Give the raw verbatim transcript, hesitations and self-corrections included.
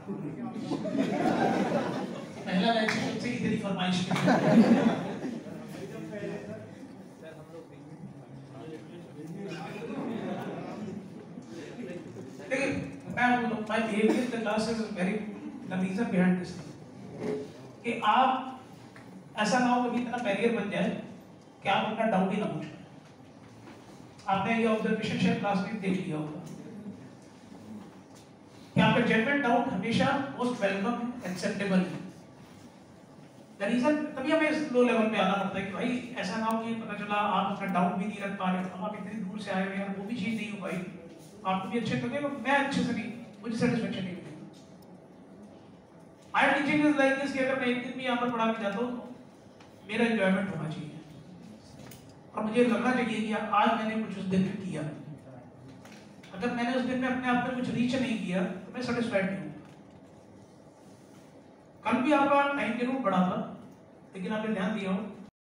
पहला बैच सबसे इतनी फरमाइश My behavior in the class is very the reason behind this कि आप ऐसा ना हो कभी इतना बैरियर बन जाए कि आप अपना डाउट ही ना पूछें। आपने ये ऑब्जर्वेशन शायद क्लास में देख लिया होगा कि आपका जेन्युइन डाउट हमेशा मोस्ट वेलकम एक्सेप्टेबल है। द रीजन तभी हमें इस लो लेवल पे आना पड़ता है कि भाई ऐसा ना हो कि पता चला आप अपना डाउट भी नहीं रख पा रहे, हम आप इतनी दूर से आए हुए हैं, वो भी चीज नहीं हो पाई, आपको भी अच्छे लगे, मैं अच्छे से नहीं, मुझे सेटिस्फेक्शन नहीं मिली। I teaching is like this कि अगर मैं एक दिन भी यहाँ पर पढ़ा के जाता हूँ तो मेरा एंजॉयमेंट होना चाहिए और मुझे लगना चाहिए कि आज मैंने कुछ उस दिन में किया। अगर मैंने उस दिन में अपने आप में कुछ रीच नहीं किया तो मैं सेटिस्फाइड नहीं हूँ। कल भी आपका टाइम जरूर बढ़ा था, लेकिन आपने ध्यान दिया हो